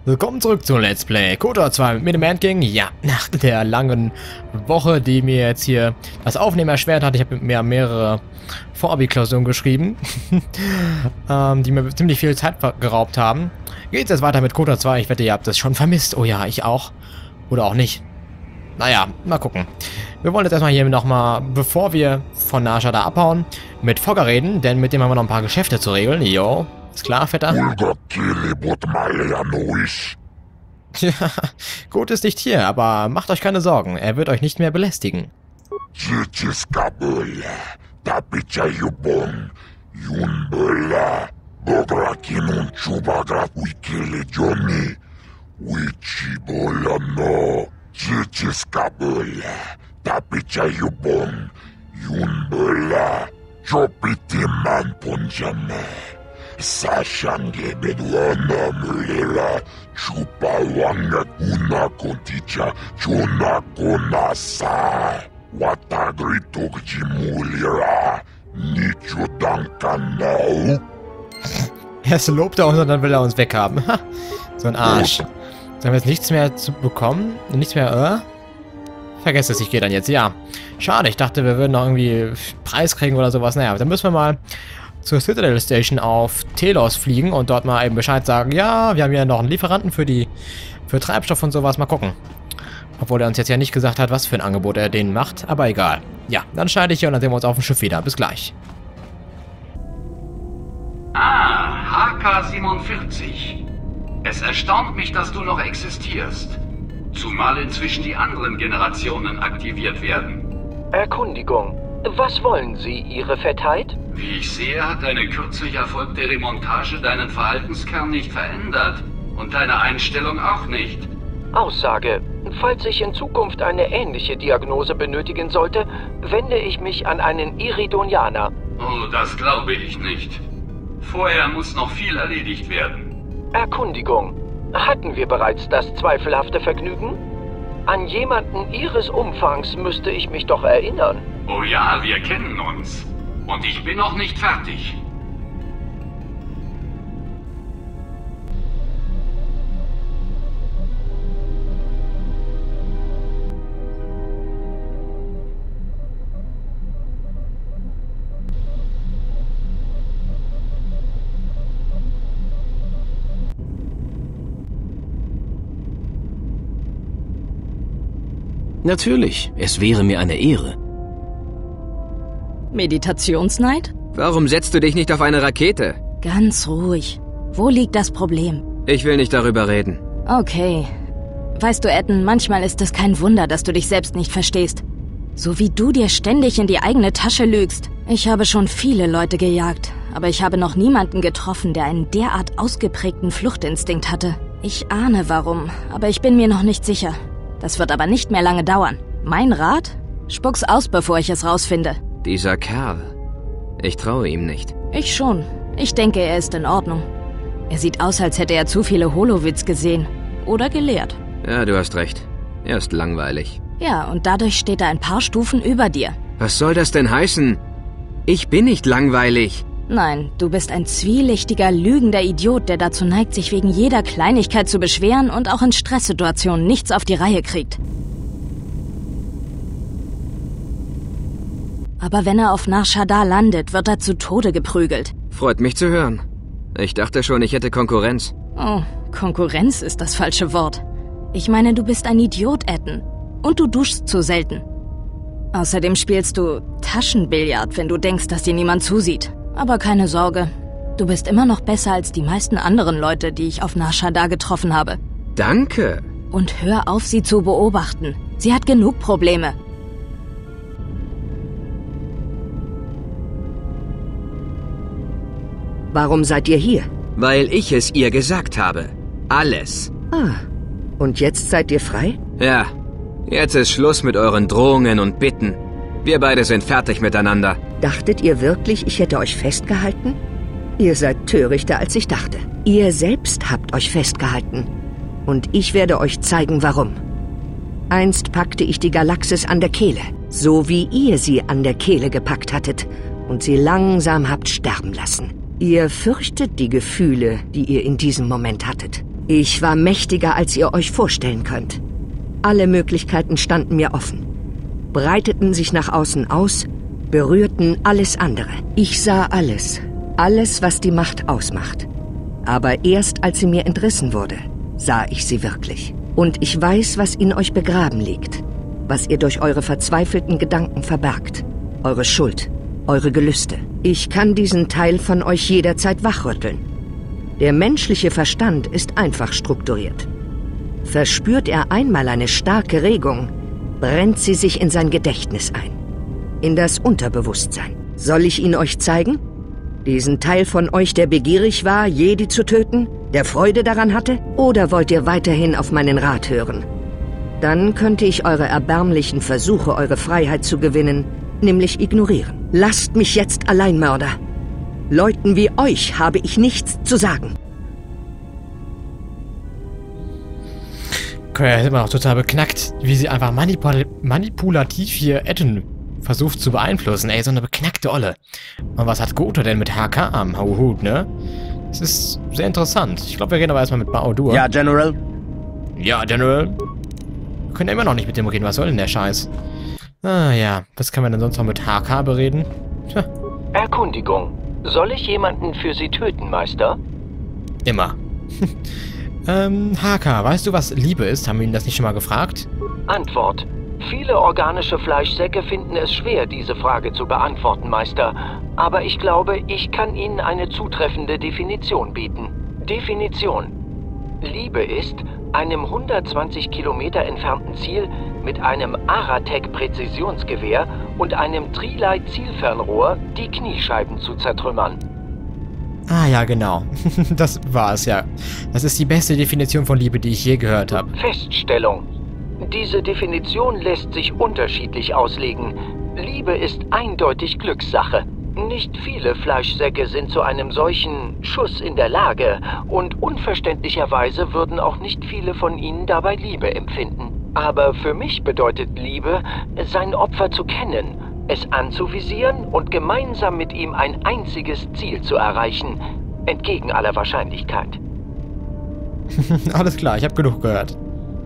Willkommen zurück zu Let's Play KOTOR 2 mit dem Endgame. Ja, nach der langen Woche, die mir jetzt hier das Aufnehmen erschwert hat. Ich habe mir mehrere Vorabi-Klausuren geschrieben, die mir ziemlich viel Zeit geraubt haben. Geht's jetzt weiter mit KOTOR 2. Ich wette, ihr habt das schon vermisst. Oh ja, ich auch. Oder auch nicht. Naja, mal gucken. Wir wollen jetzt erstmal hier nochmal, bevor wir von Nar Shaddaa abhauen, mit Fogger reden, denn mit dem haben wir noch ein paar Geschäfte zu regeln. Jo. Ist klar, Vetter? Ja, gut ist nicht hier, aber macht euch keine Sorgen. Er wird euch nicht mehr belästigen. Sashange Beduana Mulera Chupawanga Kuna Konticha Chuna Konasa Watagrito Jimulira Nicho Dankanau. Erst lobt er uns und dann will er uns weghaben. So ein Arsch. Dann haben wir jetzt nichts mehr zu bekommen. Nichts mehr, Vergesst es, ich gehe dann jetzt. Ja. Schade, ich dachte, wir würden noch irgendwie Preis kriegen oder sowas. Naja, dann müssen wir mal zur Citadel Station auf Telos fliegen und dort mal eben Bescheid sagen, ja, wir haben ja noch einen Lieferanten für Treibstoff und sowas, mal gucken. Obwohl er uns jetzt ja nicht gesagt hat, was für ein Angebot er denen macht, aber egal. Ja, dann scheide ich hier und dann sehen wir uns auf dem Schiff wieder. Bis gleich. HK-47. Es erstaunt mich, dass du noch existierst. Zumal inzwischen die anderen Generationen aktiviert werden. Erkundigung. Was wollen Sie, Ihre Fettheit? Wie ich sehe, hat deine kürzlich erfolgte Remontage deinen Verhaltenskern nicht verändert. Und deine Einstellung auch nicht. Aussage. Falls ich in Zukunft eine ähnliche Diagnose benötigen sollte, wende ich mich an einen Iridonianer. Oh, das glaube ich nicht. Vorher muss noch viel erledigt werden. Erkundigung. Hatten wir bereits das zweifelhafte Vergnügen? An jemanden Ihres Umfangs müsste ich mich doch erinnern. Oh ja, wir kennen uns. Und ich bin noch nicht fertig. Natürlich, es wäre mir eine Ehre. Meditationsneid? Warum setzt du dich nicht auf eine Rakete? Ganz ruhig. Wo liegt das Problem? Ich will nicht darüber reden. Okay. Weißt du, Ethan, manchmal ist es kein Wunder, dass du dich selbst nicht verstehst. So wie du dir ständig in die eigene Tasche lügst. Ich habe schon viele Leute gejagt, aber ich habe noch niemanden getroffen, der einen derart ausgeprägten Fluchtinstinkt hatte. Ich ahne warum, aber ich bin mir noch nicht sicher. Das wird aber nicht mehr lange dauern. Mein Rat? Spuck's aus, bevor ich es rausfinde. Dieser Kerl. Ich traue ihm nicht. Ich schon. Ich denke, er ist in Ordnung. Er sieht aus, als hätte er zu viele Holowitz gesehen. Oder gelehrt. Ja, du hast recht. Er ist langweilig. Ja, und dadurch steht er ein paar Stufen über dir. Was soll das denn heißen? Ich bin nicht langweilig. Nein, du bist ein zwielichtiger, lügender Idiot, der dazu neigt, sich wegen jeder Kleinigkeit zu beschweren und auch in Stresssituationen nichts auf die Reihe kriegt. Aber wenn er auf Nar Shaddaa landet, wird er zu Tode geprügelt. Freut mich zu hören. Ich dachte schon, ich hätte Konkurrenz. Oh, Konkurrenz ist das falsche Wort. Ich meine, du bist ein Idiot, Ethan. Und du duschst zu selten. Außerdem spielst du Taschenbillard, wenn du denkst, dass dir niemand zusieht. Aber keine Sorge. Du bist immer noch besser als die meisten anderen Leute, die ich auf Nar Shaddaa getroffen habe. Danke. Und hör auf, sie zu beobachten. Sie hat genug Probleme. Warum seid ihr hier? Weil ich es ihr gesagt habe. Alles. Ah, und jetzt seid ihr frei? Ja, jetzt ist Schluss mit euren Drohungen und Bitten. Wir beide sind fertig miteinander. Dachtet ihr wirklich, ich hätte euch festgehalten? Ihr seid törichter, als ich dachte. Ihr selbst habt euch festgehalten. Und ich werde euch zeigen, warum. Einst packte ich die Galaxis an der Kehle, so wie ihr sie an der Kehle gepackt hattet und sie langsam habt sterben lassen. Ihr fürchtet die Gefühle, die ihr in diesem Moment hattet. Ich war mächtiger, als ihr euch vorstellen könnt. Alle Möglichkeiten standen mir offen, breiteten sich nach außen aus, berührten alles andere. Ich sah alles, was die Macht ausmacht. Aber erst als sie mir entrissen wurde, sah ich sie wirklich. Und ich weiß, was in euch begraben liegt, was ihr durch eure verzweifelten Gedanken verbergt. Eure Schuld, eure Gelüste. Ich kann diesen Teil von euch jederzeit wachrütteln. Der menschliche Verstand ist einfach strukturiert. Verspürt er einmal eine starke Regung, brennt sie sich in sein Gedächtnis ein. In das Unterbewusstsein. Soll ich ihn euch zeigen? Diesen Teil von euch, der begierig war, Jedi zu töten, der Freude daran hatte? Oder wollt ihr weiterhin auf meinen Rat hören? Dann könnte ich eure erbärmlichen Versuche, eure Freiheit zu gewinnen, nämlich ignorieren. Lasst mich jetzt allein, Mörder. Leuten wie euch habe ich nichts zu sagen. Claire ist immer noch total beknackt, wie sie einfach manipulativ hier Etten versucht zu beeinflussen. Ey, so eine beknackte Olle. Und was hat Goto denn mit HK am Hut, ne? Das ist sehr interessant. Ich glaube, wir reden aber erstmal mit Bao-Dur. Ja, General? Ja, General? Wir können immer noch nicht mit dem reden. Was soll denn der Scheiß? Ah ja, was kann man denn sonst noch mit HK bereden? Tja. Erkundigung. Soll ich jemanden für Sie töten, Meister? Immer. HK, weißt du, was Liebe ist? Haben wir ihn das nicht schon mal gefragt? Antwort. Viele organische Fleischsäcke finden es schwer, diese Frage zu beantworten, Meister. Aber ich glaube, ich kann Ihnen eine zutreffende Definition bieten. Definition. Liebe ist, einem 120 Kilometer entfernten Ziel mit einem Aratec-Präzisionsgewehr und einem Trilite-Zielfernrohr die Kniescheiben zu zertrümmern. Ah ja, genau. Das war es ja. Das ist die beste Definition von Liebe, die ich je gehört habe. Feststellung. Diese Definition lässt sich unterschiedlich auslegen. Liebe ist eindeutig Glückssache. Nicht viele Fleischsäcke sind zu einem solchen Schuss in der Lage und unverständlicherweise würden auch nicht viele von ihnen dabei Liebe empfinden. Aber für mich bedeutet Liebe, sein Opfer zu kennen, es anzuvisieren und gemeinsam mit ihm ein einziges Ziel zu erreichen, entgegen aller Wahrscheinlichkeit. Alles klar, ich habe genug gehört.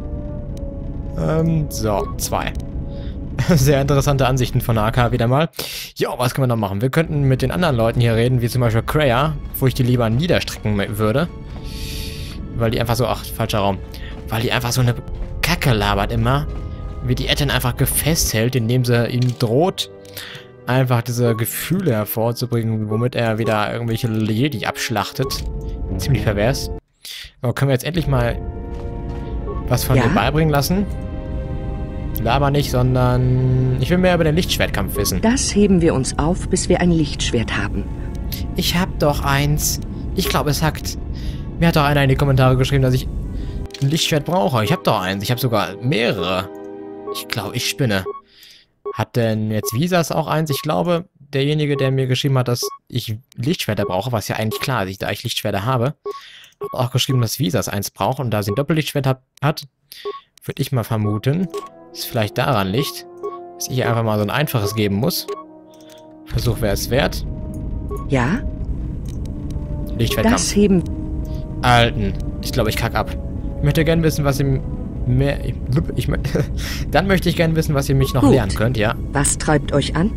So, 2. Sehr interessante Ansichten von AK wieder mal. Jo, was können wir noch machen? Wir könnten mit den anderen Leuten hier reden, wie zum Beispiel Kreia, wo ich die lieber niederstrecken würde. Weil die einfach so, ach, falscher Raum. Weil die einfach so eine Kacke labert immer. Wie die Etten einfach gefesthält, indem sie ihm droht, einfach diese Gefühle hervorzubringen, womit er wieder irgendwelche Jedi abschlachtet. Ziemlich pervers. Aber können wir jetzt endlich mal was von dir beibringen lassen? Laber nicht, sondern ich will mehr über den Lichtschwertkampf wissen. Das heben wir uns auf, bis wir ein Lichtschwert haben. Ich hab doch eins. Ich glaube, es hackt. Mir hat doch einer in die Kommentare geschrieben, dass ich ein Lichtschwert brauche. Ich hab doch eins. Ich habe sogar mehrere. Ich glaube, ich spinne. Hat denn jetzt Visas auch eins? Ich glaube, derjenige, der mir geschrieben hat, dass ich Lichtschwerter brauche, was ja eigentlich klar ist, da ich Lichtschwerter habe, hat auch geschrieben, dass Visas eins braucht. Und da sie ein Doppellichtschwert hat, würde ich mal vermuten, dass es vielleicht daran liegt, dass ich einfach mal so ein einfaches geben muss. Versuch wäre es wert. Ja? Lichtschwertkampf. Das heben... Alten. Ich glaube, ich kack ab. Ich möchte gerne wissen, was ihr mehr... Dann möchte ich gerne wissen, was ihr mich noch lernen könnt, ja. Was treibt euch an?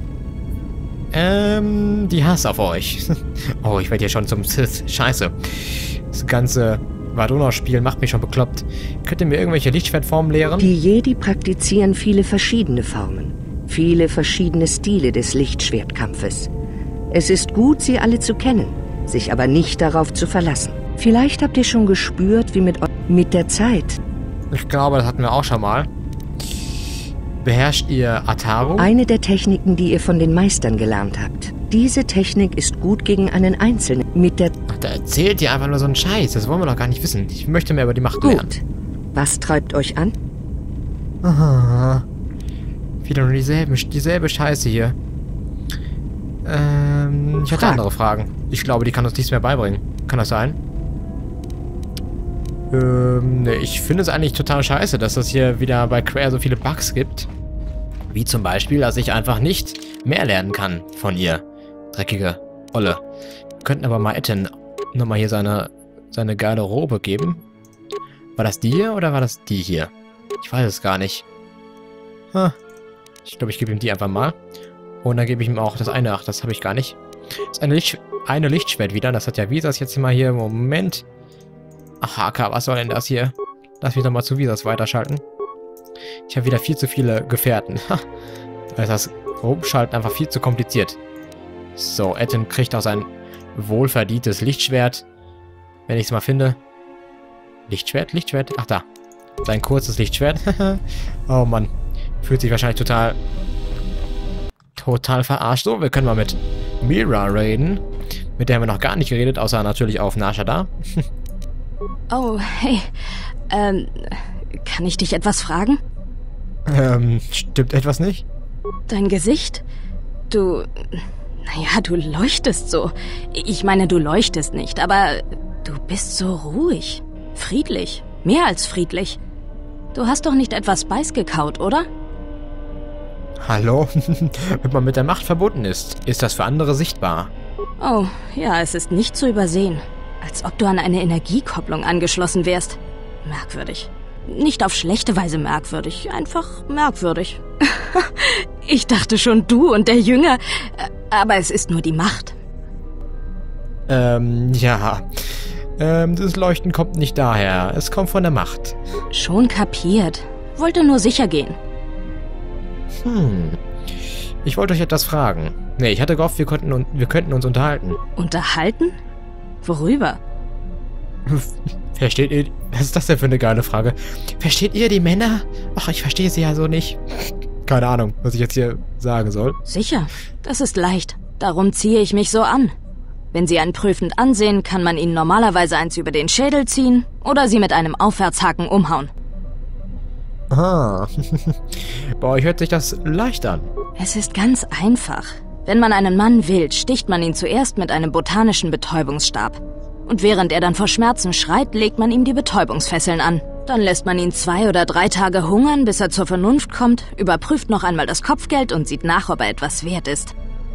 Die Hass auf euch. Oh, ich werde hier schon zum Sith. Scheiße. Das ganze Vadona-Spiel macht mich schon bekloppt. Könnt ihr mir irgendwelche Lichtschwertformen lehren? Die Jedi praktizieren viele verschiedene Formen. Viele verschiedene Stile des Lichtschwertkampfes. Es ist gut, sie alle zu kennen, sich aber nicht darauf zu verlassen. Vielleicht habt ihr schon gespürt, wie mit der Zeit... Ich glaube, das hatten wir auch schon mal. Beherrscht ihr Ataru? Eine der Techniken, die ihr von den Meistern gelernt habt. Diese Technik ist gut gegen einen Einzelnen. Ach, da erzählt ihr einfach nur so einen Scheiß. Das wollen wir doch gar nicht wissen. Ich möchte mehr über die Macht lernen. Gut. Was treibt euch an? Aha. Wieder nur dieselbe Scheiße hier. Ich hatte andere Fragen. Ich glaube, die kann uns nichts mehr beibringen. Kann das sein? Ne, ich finde es eigentlich total scheiße, dass es hier wieder bei Claire so viele Bugs gibt. Wie zum Beispiel, dass ich einfach nicht mehr lernen kann von ihr. Dreckige Olle. Wir könnten aber mal Etten nochmal hier seine geile Robe geben. War das die hier oder war das die hier? Ich weiß es gar nicht. Ich glaube, ich gebe ihm die einfach mal. Und dann gebe ich ihm auch das eine. Ach, das habe ich gar nicht. Das ist eine Lichtschwert wieder. Das hat ja Visas jetzt mal hier. Moment. Ach, HK, was soll denn das hier? Lass mich doch mal zu Visas weiterschalten. Ich habe wieder viel zu viele Gefährten. Da ist das Rumschalten einfach viel zu kompliziert. So, Ettin kriegt auch sein wohlverdientes Lichtschwert. Wenn ich es mal finde. Lichtschwert? Lichtschwert? Ach, da. Sein kurzes Lichtschwert. Oh, Mann. Fühlt sich wahrscheinlich total verarscht. So, wir können mal mit Mira reden. Mit der haben wir noch gar nicht geredet, außer natürlich auf Nar Shaddaa. Oh, hey. Kann ich dich etwas fragen? Stimmt etwas nicht? Dein Gesicht? Du leuchtest so. Ich meine, du leuchtest nicht, aber du bist so ruhig. Friedlich. Mehr als friedlich. Du hast doch nicht etwas Spice gekaut, oder? Hallo? Wenn man mit der Macht verbunden ist das für andere sichtbar. Oh, ja, es ist nicht zu übersehen. Als ob du an eine Energiekopplung angeschlossen wärst. Merkwürdig. Nicht auf schlechte Weise merkwürdig, einfach merkwürdig. Ich dachte schon, du und der Jünger, aber es ist nur die Macht. Ja. Das Leuchten kommt nicht daher, es kommt von der Macht. Schon kapiert. Wollte nur sicher gehen. Ich wollte euch etwas fragen. Nee, ich hatte gehofft, wir könnten uns unterhalten. Unterhalten? Worüber? Versteht ihr... Was ist das denn für eine geile Frage? Versteht ihr die Männer? Ach, ich verstehe sie ja so nicht. Keine Ahnung, was ich jetzt hier sagen soll. Sicher, das ist leicht. Darum ziehe ich mich so an. Wenn sie einen prüfend ansehen, kann man ihnen normalerweise eins über den Schädel ziehen oder sie mit einem Aufwärtshaken umhauen. Ah, bei euch hört sich das leicht an. Es ist ganz einfach. Wenn man einen Mann will, sticht man ihn zuerst mit einem botanischen Betäubungsstab. Und während er dann vor Schmerzen schreit, legt man ihm die Betäubungsfesseln an. Dann lässt man ihn 2 oder 3 Tage hungern, bis er zur Vernunft kommt, überprüft noch einmal das Kopfgeld und sieht nach, ob er etwas wert ist.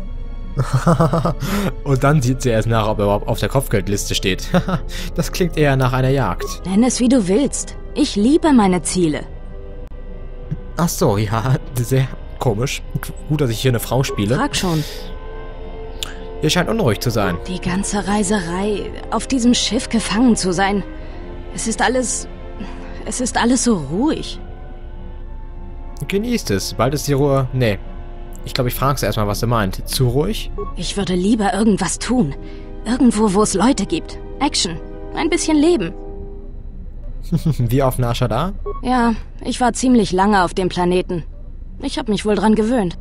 Und dann sieht sie erst nach, ob er überhaupt auf der Kopfgeldliste steht. Das klingt eher nach einer Jagd. Nenn es wie du willst. Ich liebe meine Ziele. Ach so, ja, sehr komisch. Gut, dass ich hier eine Frau spiele. Frag schon. Ihr scheint unruhig zu sein. Die ganze Reiserei, auf diesem Schiff gefangen zu sein. Es ist alles so ruhig. Genießt es. Bald ist die Ruhe... Nee. Ich glaube, ich frage sie erstmal, was sie meint. Zu ruhig? Ich würde lieber irgendwas tun. Irgendwo, wo es Leute gibt. Action. Ein bisschen Leben. Wie auf Nar Shaddaa? Ja, ich war ziemlich lange auf dem Planeten. Ich habe mich wohl dran gewöhnt.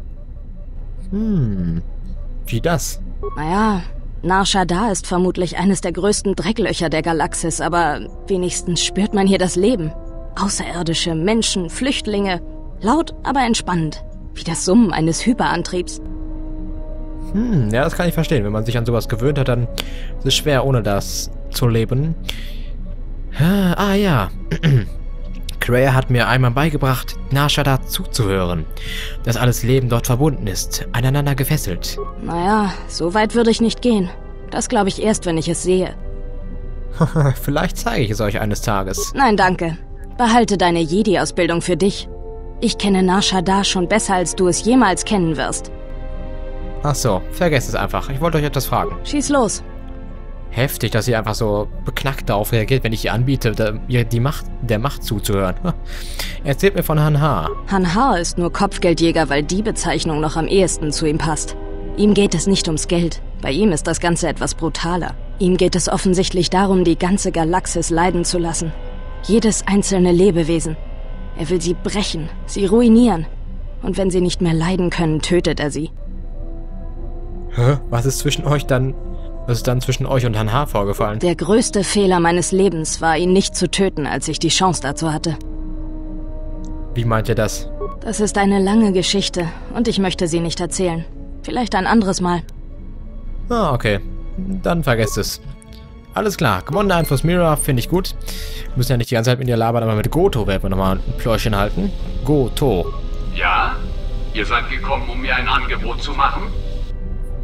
Wie das? Naja, Nar Shaddaa ist vermutlich eines der größten Drecklöcher der Galaxis, aber wenigstens spürt man hier das Leben. Außerirdische, Menschen, Flüchtlinge. Laut, aber entspannend. Wie das Summen eines Hyperantriebs. Ja, das kann ich verstehen. Wenn man sich an sowas gewöhnt hat, dann ist es schwer, ohne das zu leben. Ah ja. Kreia hat mir einmal beigebracht, Nar Shaddaa zuzuhören. Dass alles Leben dort verbunden ist, aneinander gefesselt. Naja, so weit würde ich nicht gehen. Das glaube ich erst, wenn ich es sehe. Vielleicht zeige ich es euch eines Tages. Nein, danke. Behalte deine Jedi-Ausbildung für dich. Ich kenne Nar Shaddaa schon besser, als du es jemals kennen wirst. Ach so, vergesst es einfach. Ich wollte euch etwas fragen. Schieß los. Heftig, dass ihr einfach so beknackt darauf reagiert, wenn ich ihr anbiete, der Macht zuzuhören. Erzählt mir von Han-Ha. Han-Ha ist nur Kopfgeldjäger, weil die Bezeichnung noch am ehesten zu ihm passt. Ihm geht es nicht ums Geld. Bei ihm ist das Ganze etwas brutaler. Ihm geht es offensichtlich darum, die ganze Galaxis leiden zu lassen. Jedes einzelne Lebewesen. Er will sie brechen, sie ruinieren. Und wenn sie nicht mehr leiden können, tötet er sie. Was ist dann zwischen euch und Han-Ha vorgefallen? Der größte Fehler meines Lebens war, ihn nicht zu töten, als ich die Chance dazu hatte. Wie meint ihr das? Das ist eine lange Geschichte und ich möchte sie nicht erzählen. Vielleicht ein anderes Mal. Ah, okay. Dann vergesst es. Alles klar, gewonnene Einfluss Mira finde ich gut. Wir müssen ja nicht die ganze Zeit mit ihr labern, aber mit Goto werden wir nochmal ein Pläuschen halten. Goto. Ja? Ihr seid gekommen, um mir ein Angebot zu machen?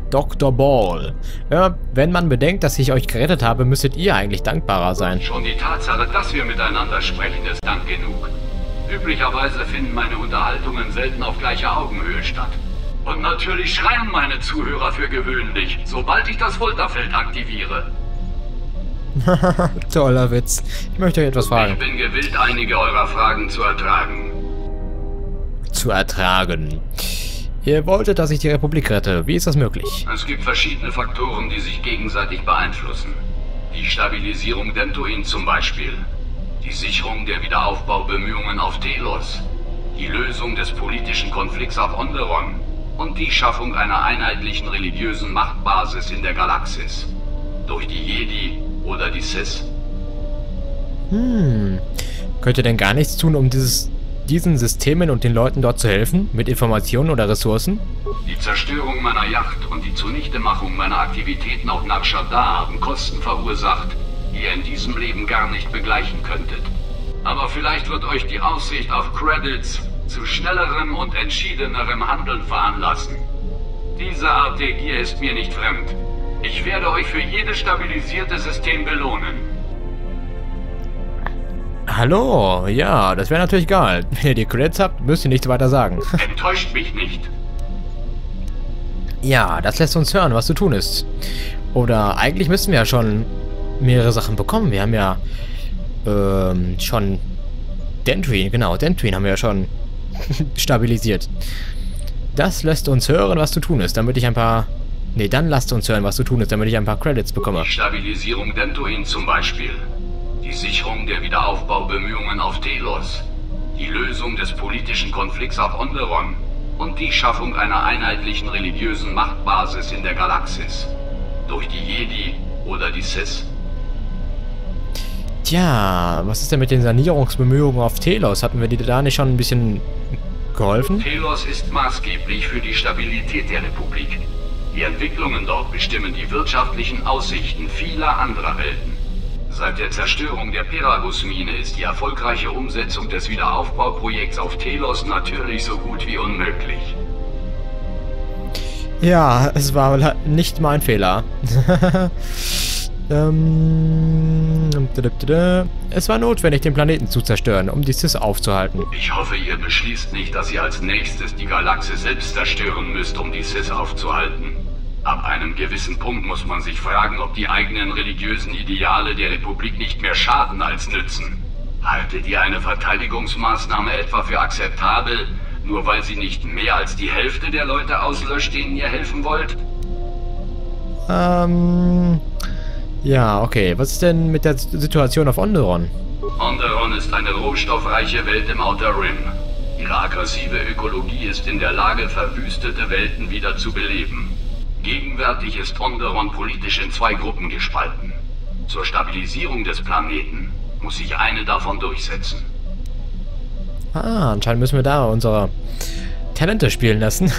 Dr. Ball. Ja, wenn man bedenkt, dass ich euch gerettet habe, müsstet ihr eigentlich dankbarer sein. Schon die Tatsache, dass wir miteinander sprechen, ist Dank genug. Üblicherweise finden meine Unterhaltungen selten auf gleicher Augenhöhe statt. Und natürlich schreien meine Zuhörer für gewöhnlich, sobald ich das Folterfeld aktiviere. Toller Witz. Ich möchte euch etwas fragen. Ich bin gewillt, einige eurer Fragen zu ertragen. Zu ertragen. Ihr wolltet, dass ich die Republik rette. Wie ist das möglich? Es gibt verschiedene Faktoren, die sich gegenseitig beeinflussen. Die Stabilisierung Dentuin zum Beispiel. Die Sicherung der Wiederaufbaubemühungen auf Telos. Die Lösung des politischen Konflikts auf Onderon. Und die Schaffung einer einheitlichen religiösen Machtbasis in der Galaxis. Durch die Jedi oder die Sith. Könnt ihr denn gar nichts tun, um diesen Systemen und den Leuten dort zu helfen? Mit Informationen oder Ressourcen? Die Zerstörung meiner Yacht und die Zunichtemachung meiner Aktivitäten auf Nar Shaddaa haben Kosten verursacht, die ihr in diesem Leben gar nicht begleichen könntet. Aber vielleicht wird euch die Aussicht auf Credits zu schnellerem und entschiedenerem Handeln veranlassen. Diese Art der Gier ist mir nicht fremd. Ich werde euch für jedes stabilisierte System belohnen. Hallo, ja, das wäre natürlich geil. Wenn ihr die Credits habt, müsst ihr nichts weiter sagen. Enttäuscht mich nicht. Ja, das lässt uns hören, was zu tun ist. Oder eigentlich müssten wir ja schon mehrere Sachen bekommen. Wir haben ja schon Dentuin, genau, Dentuin haben wir ja schon stabilisiert. Das lässt uns hören, was zu tun ist, damit ich ein paar... Nee, dann lasst uns hören, was zu tun ist, damit ich ein paar Credits bekomme. Die Stabilisierung Dentuin zum Beispiel. Die Sicherung der Wiederaufbaubemühungen auf Telos. Die Lösung des politischen Konflikts auf Onderon. Und die Schaffung einer einheitlichen religiösen Machtbasis in der Galaxis. Durch die Jedi oder die Sith. Tja, was ist denn mit den Sanierungsbemühungen auf Telos? Hatten wir die da nicht schon ein bisschen geholfen? Telos ist maßgeblich für die Stabilität der Republik. Die Entwicklungen dort bestimmen die wirtschaftlichen Aussichten vieler anderer Welten. Seit der Zerstörung der Peragus-Mine ist die erfolgreiche Umsetzung des Wiederaufbauprojekts auf Telos natürlich so gut wie unmöglich. Ja, es war nicht mein Fehler. Es war notwendig, den Planeten zu zerstören, um die Sith aufzuhalten. Ich hoffe, ihr beschließt nicht, dass ihr als nächstes die Galaxis selbst zerstören müsst, um die Sith aufzuhalten. Ab einem gewissen Punkt muss man sich fragen, ob die eigenen religiösen Ideale der Republik nicht mehr schaden als nützen. Haltet ihr eine Verteidigungsmaßnahme etwa für akzeptabel, nur weil sie nicht mehr als die Hälfte der Leute auslöscht, denen ihr helfen wollt? Ja, okay. Was ist denn mit der Situation auf Onderon? Onderon ist eine rohstoffreiche Welt im Outer Rim. Ihre aggressive Ökologie ist in der Lage, verwüstete Welten wieder zu beleben. Gegenwärtig ist Onderon politisch in zwei Gruppen gespalten. Zur Stabilisierung des Planeten muss sich eine davon durchsetzen. Ah, anscheinend müssen wir da unsere Talente spielen lassen.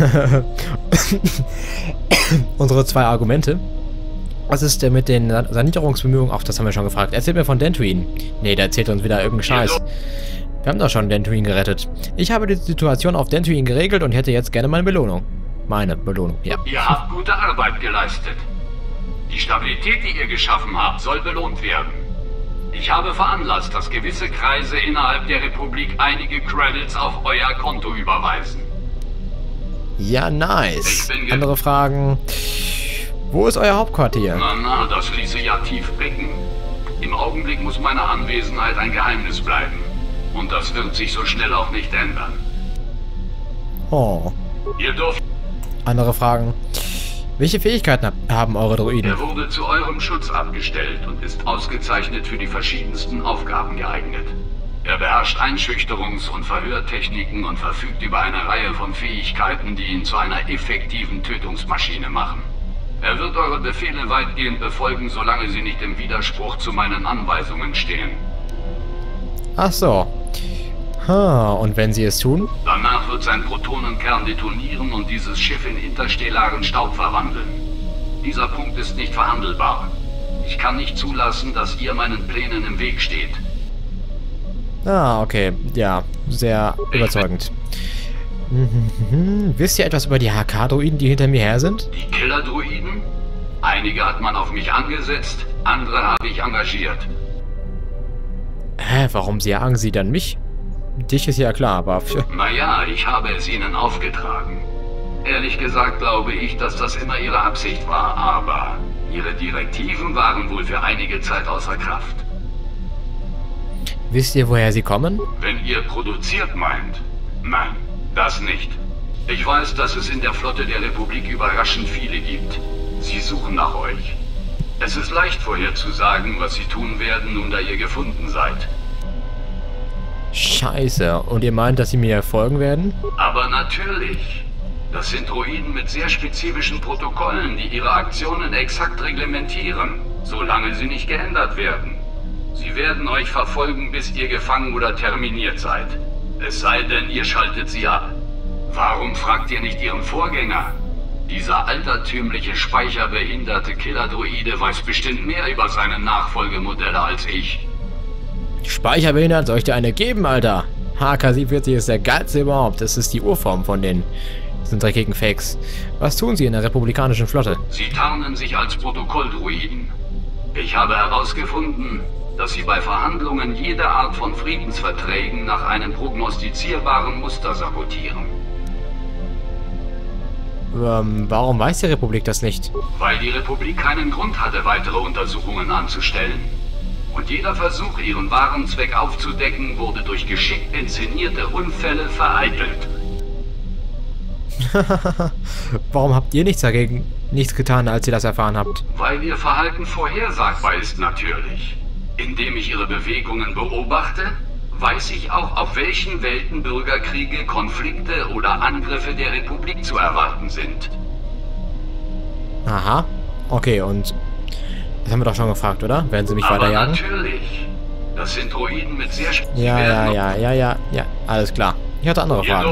Unsere zwei Argumente. Was ist denn mit den Sanierungsbemühungen? Ach, das haben wir schon gefragt. Erzählt mir von Dentuin. Nee, der erzählt uns wieder irgendeinen Scheiß. Wir haben doch schon Dentuin gerettet. Ich habe die Situation auf Dentuin geregelt und hätte jetzt gerne meine Belohnung. Meine Belohnung, ja. Ihr habt gute Arbeit geleistet. Die Stabilität, die ihr geschaffen habt, soll belohnt werden. Ich habe veranlasst, dass gewisse Kreise innerhalb der Republik einige Credits auf euer Konto überweisen. Ja, nice. Andere Fragen. Wo ist euer Hauptquartier? Na, das ließe ja tief blicken. Im Augenblick muss meine Anwesenheit ein Geheimnis bleiben. Und das wird sich so schnell auch nicht ändern. Oh. Ihr dürft... Andere Fragen. Welche Fähigkeiten haben eure Droiden? Er wurde zu eurem Schutz abgestellt und ist ausgezeichnet für die verschiedensten Aufgaben geeignet. Er beherrscht Einschüchterungs- und Verhörtechniken und verfügt über eine Reihe von Fähigkeiten, die ihn zu einer effektiven Tötungsmaschine machen. Er wird eure Befehle weitgehend befolgen, solange sie nicht im Widerspruch zu meinen Anweisungen stehen. Ach so. Und wenn sie es tun? Danach wird sein Protonenkern detonieren und dieses Schiff in interstellaren Staub verwandeln. Dieser Punkt ist nicht verhandelbar. Ich kann nicht zulassen, dass ihr meinen Plänen im Weg steht. Ah, okay. Ja, sehr überzeugend. Wisst ihr etwas über die HK-Droiden, die hinter mir her sind? Die Killer-Droiden? Einige hat man auf mich angesetzt, andere habe ich engagiert. Hä, warum jagen sie dann mich? Dich ist ja klar, aber... Naja, ich habe es ihnen aufgetragen. Ehrlich gesagt glaube ich, dass das immer ihre Absicht war, aber ihre Direktiven waren wohl für einige Zeit außer Kraft. Wisst ihr, woher sie kommen? Wenn ihr produziert meint? Nein, das nicht. Ich weiß, dass es in der Flotte der Republik überraschend viele gibt. Sie suchen nach euch. Es ist leicht vorherzusagen, was sie tun werden, nun da ihr gefunden seid. Scheiße. Und ihr meint, dass sie mir folgen werden? Aber natürlich. Das sind Droiden mit sehr spezifischen Protokollen, die ihre Aktionen exakt reglementieren, solange sie nicht geändert werden. Sie werden euch verfolgen, bis ihr gefangen oder terminiert seid. Es sei denn, ihr schaltet sie ab. Warum fragt ihr nicht ihren Vorgänger? Dieser altertümliche, speicherbehinderte Killer-Droide weiß bestimmt mehr über seine Nachfolgemodelle als ich. Speicherbehindert, soll ich dir eine geben, Alter? HK-47 ist der geilste überhaupt. Das ist die Urform von diesen dreckigen Fakes. Was tun sie in der republikanischen Flotte? Sie tarnen sich als Protokolldroiden. Ich habe herausgefunden, dass sie bei Verhandlungen jede Art von Friedensverträgen nach einem prognostizierbaren Muster sabotieren. Warum weiß die Republik das nicht? Weil die Republik keinen Grund hatte, weitere Untersuchungen anzustellen. Und jeder Versuch, ihren wahren Zweck aufzudecken, wurde durch geschickt inszenierte Unfälle vereitelt. Warum habt ihr nichts getan, als ihr das erfahren habt? Weil ihr Verhalten vorhersagbar ist, natürlich. Indem ich ihre Bewegungen beobachte, weiß ich auch, auf welchen Welten Bürgerkriege, Konflikte oder Angriffe der Republik zu erwarten sind. Aha. Okay, und das haben wir doch schon gefragt, oder? Werden sie mich weiterjagen? Natürlich. Das sind Droiden mit sehr... Ja. Alles klar. Ich hatte andere Fragen.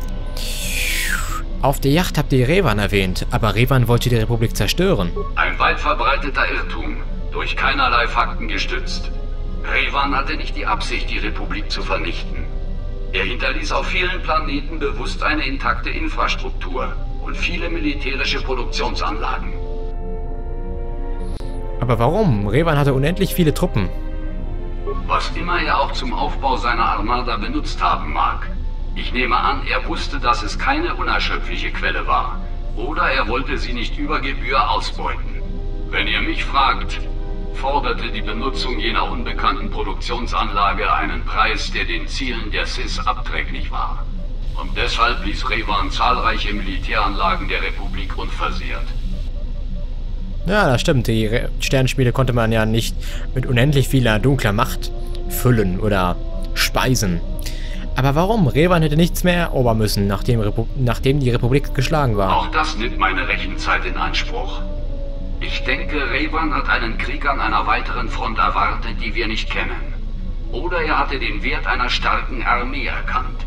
Auf der Yacht habt ihr Revan erwähnt, aber Revan wollte die Republik zerstören. Ein weit verbreiteter Irrtum, durch keinerlei Fakten gestützt. Revan hatte nicht die Absicht, die Republik zu vernichten. Er hinterließ auf vielen Planeten bewusst eine intakte Infrastruktur und viele militärische Produktionsanlagen. Aber warum? Revan hatte unendlich viele Truppen. Was immer er auch zum Aufbau seiner Armada benutzt haben mag. Ich nehme an, er wusste, dass es keine unerschöpfliche Quelle war. Oder er wollte sie nicht über Gebühr ausbeuten. Wenn ihr mich fragt, forderte die Benutzung jener unbekannten Produktionsanlage einen Preis, der den Zielen der Sith abträglich war. Und deshalb ließ Revan zahlreiche Militäranlagen der Republik unversehrt. Ja, das stimmt. Die Sternenspiele konnte man ja nicht mit unendlich vieler dunkler Macht füllen oder speisen. Aber warum? Revan hätte nichts mehr erobern müssen, nachdem die Republik geschlagen war. Auch das nimmt meine Rechenzeit in Anspruch. Ich denke, Revan hat einen Krieg an einer weiteren Front erwartet, die wir nicht kennen. Oder er hatte den Wert einer starken Armee erkannt.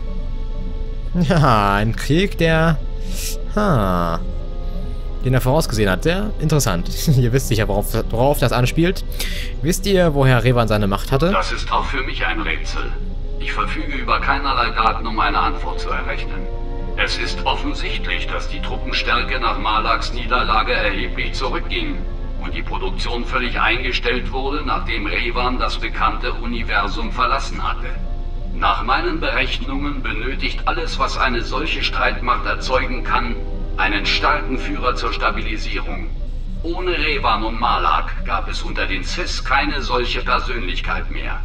Ja, ein Krieg, den er vorausgesehen hat. Sehr interessant. Ihr wisst sicher, worauf das anspielt. Wisst ihr, woher Revan seine Macht hatte? Das ist auch für mich ein Rätsel. Ich verfüge über keinerlei Daten, um eine Antwort zu errechnen. Es ist offensichtlich, dass die Truppenstärke nach Malaks Niederlage erheblich zurückging und die Produktion völlig eingestellt wurde, nachdem Revan das bekannte Universum verlassen hatte. Nach meinen Berechnungen benötigt alles, was eine solche Streitmacht erzeugen kann, einen starken Führer zur Stabilisierung. Ohne Revan und Malak gab es unter den Sith keine solche Persönlichkeit mehr.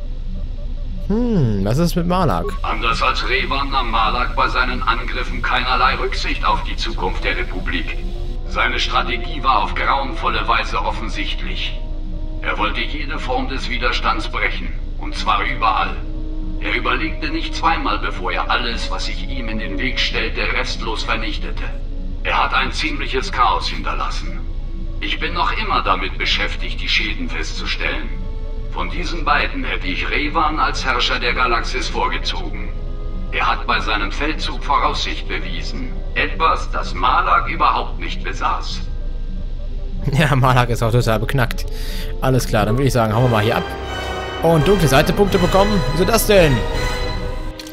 Was ist mit Malak? Anders als Revan nahm Malak bei seinen Angriffen keinerlei Rücksicht auf die Zukunft der Republik. Seine Strategie war auf grauenvolle Weise offensichtlich. Er wollte jede Form des Widerstands brechen, und zwar überall. Er überlegte nicht zweimal, bevor er alles, was sich ihm in den Weg stellte, restlos vernichtete. Er hat ein ziemliches Chaos hinterlassen. Ich bin noch immer damit beschäftigt, die Schäden festzustellen. Von diesen beiden hätte ich Revan als Herrscher der Galaxis vorgezogen. Er hat bei seinem Feldzug Voraussicht bewiesen. Etwas, das Malak überhaupt nicht besaß. Ja, Malak ist auch total beknackt. Alles klar, dann würde ich sagen, hauen wir mal hier ab. Und dunkle Seitepunkte bekommen? Wieso das denn?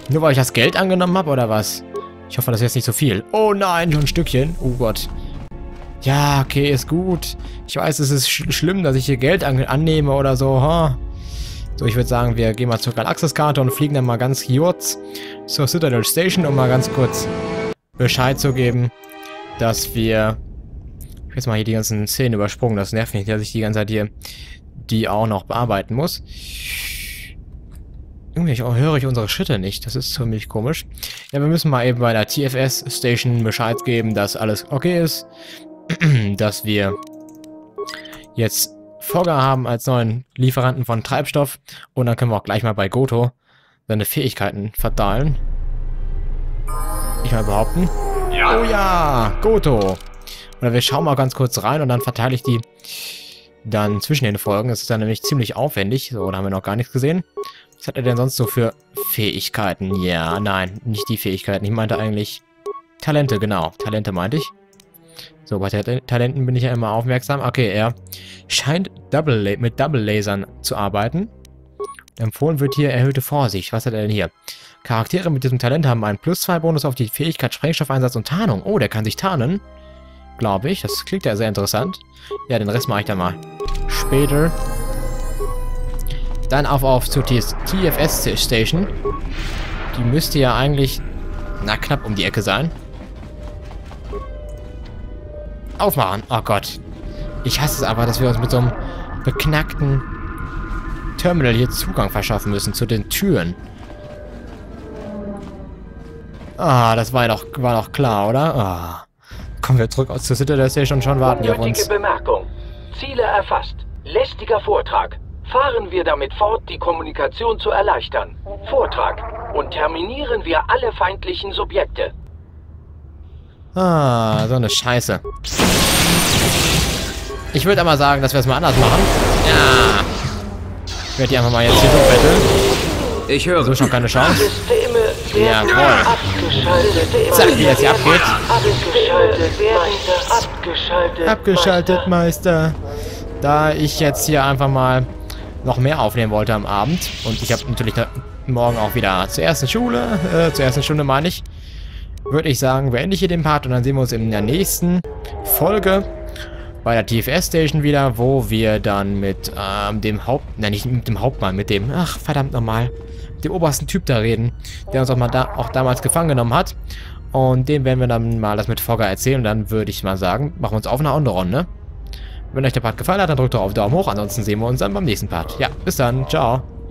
Nur weil ich das Geld angenommen habe, oder was? Ich hoffe, das ist jetzt nicht so viel. Oh nein, nur ein Stückchen. Oh Gott. Ja, okay, ist gut. Ich weiß, es ist schlimm, dass ich hier Geld annehme oder so. Ha. So, ich würde sagen, wir gehen mal zur Galaxis-Karte und fliegen dann mal ganz kurz zur Citadel Station, um mal ganz kurz Bescheid zu geben, dass wir... Ich habe jetzt mal hier die ganzen Szenen übersprungen. Das nervt mich, dass ich die ganze Zeit hier die auch noch bearbeiten muss. Irgendwie höre ich unsere Schritte nicht. Das ist ziemlich komisch. Ja, wir müssen mal eben bei der TFS Station Bescheid geben, dass alles okay ist. Dass wir jetzt Fogger haben als neuen Lieferanten von Treibstoff. Und dann können wir auch gleich mal bei Goto seine Fähigkeiten verteilen. Ich mal behaupten. Ja. Oh ja, Goto. Oder wir schauen mal ganz kurz rein und dann verteile ich die dann zwischen den Folgen. Das ist dann nämlich ziemlich aufwendig. So, da haben wir noch gar nichts gesehen. Was hat er denn sonst so für Fähigkeiten? Ja, nein, nicht die Fähigkeiten. Ich meinte eigentlich Talente, genau. Talente meinte ich. So, bei Talenten bin ich ja immer aufmerksam. Okay, er scheint mit Double-Lasern zu arbeiten. Empfohlen wird hier erhöhte Vorsicht. Was hat er denn hier? Charaktere mit diesem Talent haben einen +2-Bonus auf die Fähigkeit Sprengstoffeinsatz und Tarnung. Oh, der kann sich tarnen. Glaube ich. Das klingt ja sehr interessant. Ja, den Rest mache ich dann mal später. Dann auf zur TFS Station. Die müsste ja eigentlich, na, knapp um die Ecke sein. Aufmachen. Oh Gott. Ich hasse es aber, dass wir uns mit so einem beknackten Terminal hier Zugang verschaffen müssen zu den Türen. Ah, das war doch klar, oder? Ah. Kommen wir zurück zur Citadel Station und schon warten die auf uns. Bemerkung. Ziele erfasst. Lästiger Vortrag. Fahren wir damit fort, die Kommunikation zu erleichtern. Vortrag. Und terminieren wir alle feindlichen Subjekte. Ah, so eine Scheiße. Ich würde aber sagen, dass wir es mal anders machen. Ja. Ich werde die einfach mal jetzt hier so betteln. Ich höre. So schon keine Chance. Systeme werden Jawohl. Zack, wie das hier abgeht. Abgeschaltet, Meister. Da ich jetzt hier einfach mal noch mehr aufnehmen wollte am Abend. Und ich habe natürlich morgen auch wieder zur ersten Stunde meine ich. Würde ich sagen, beende ich hier den Part und dann sehen wir uns in der nächsten Folge bei der TFS Station wieder, wo wir dann mit dem nicht mit dem Hauptmann, mit dem, ach verdammt nochmal, dem obersten Typ da reden, der uns auch damals gefangen genommen hat. Und dem werden wir dann mal das mit Fogger erzählen und dann würde ich mal sagen, machen wir uns auf nach Onderon, ne? Wenn euch der Part gefallen hat, dann drückt doch auf Daumen hoch, ansonsten sehen wir uns dann beim nächsten Part. Ja, bis dann, ciao.